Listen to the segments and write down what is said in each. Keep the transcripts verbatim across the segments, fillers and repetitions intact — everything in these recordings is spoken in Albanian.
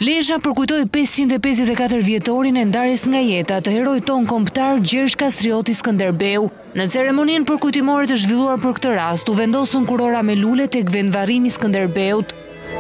Lesha përkujtoi pesëqind e pesëdhjetë e katër vjetorin e ndarjes nga jeta të heroit ton kombëtar Gjergj Kastrioti Skënderbeu. Në ceremoninë përkujtimore të zhvilluar për këtë rast, u vendosën kurora me lule tek vendvarrimi i Skënderbeut.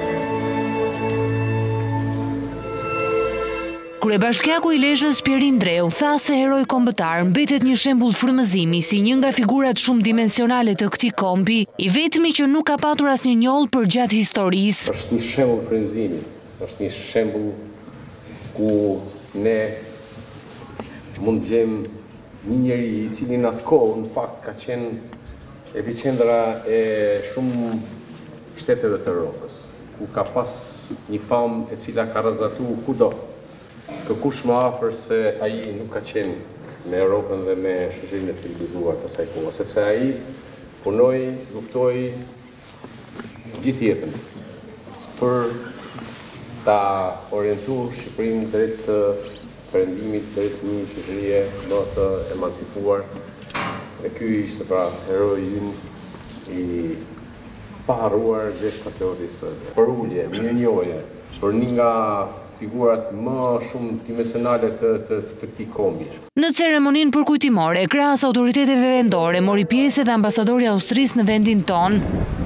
Kryebashkiaku i Leshës Pierin Dreu tha se heroi kombëtar mbetet një shembull frymëzimi si një nga figurat shumë dimensionale të këtij kombi, i vetmi që nuk ka patur asnjë njoll përgjatë historisë. Është një shembull frymëzimi. Është një shembull ku ne mund të gjejmë një njeri i cili në atë kohë në fakt ka qenë epiqendra e shumë shteteve të Europës, ku ka pas një famë e cila ka rrezatuar kudo. Kërkush më afër se ai nuk ka qenë me Europën dhe me shoqërinë e civilizuar të asaj kohe, sepse ai punoi, luftoi gjithë jetën për ta orientuar Shqipërinë drejt perëndimit, drejt një shoqërie më të emancipuar. E ky ishte pra heroi ynë i paharruar Gjergj Kastrioti Skënderbeu. Për ulje, mirënjohje, për një nga figurat më shumë dimensionale të, të, të këtij kombi. Në ceremoninë përkujtimore, krahas autoriteteve vendore, mori pjesë edhe ambasadori i Austrisë në vendin ton.